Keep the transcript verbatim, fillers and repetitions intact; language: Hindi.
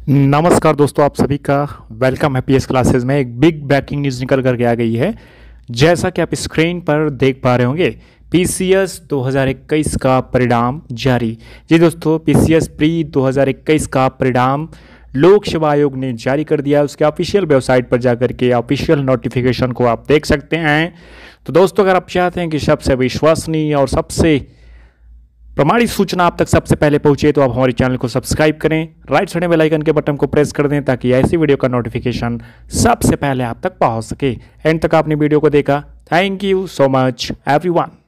नमस्कार दोस्तों, आप सभी का वेलकम है पीएस क्लासेस में। एक बिग ब्रेकिंग न्यूज़ निकल करके आ गई है। जैसा कि आप स्क्रीन पर देख पा रहे होंगे, पीसीएस दो हज़ार इक्कीस का परिणाम जारी। जी दोस्तों, पीसीएस प्री दो हज़ार इक्कीस का परिणाम लोक सेवा आयोग ने जारी कर दिया। उसके ऑफिशियल वेबसाइट पर जाकर के ऑफिशियल नोटिफिकेशन को आप देख सकते हैं। तो दोस्तों, अगर आप चाहते हैं कि सबसे विश्वसनीय और सबसे प्रमाणित सूचना आप तक सबसे पहले पहुंचे तो आप हमारे चैनल को सब्सक्राइब करें, राइट साइड में बेल आइकन के बटन को प्रेस कर दें ताकि ऐसी वीडियो का नोटिफिकेशन सबसे पहले आप तक पहुंच सके। एंड तक आपने वीडियो को देखा, thank you so much everyone.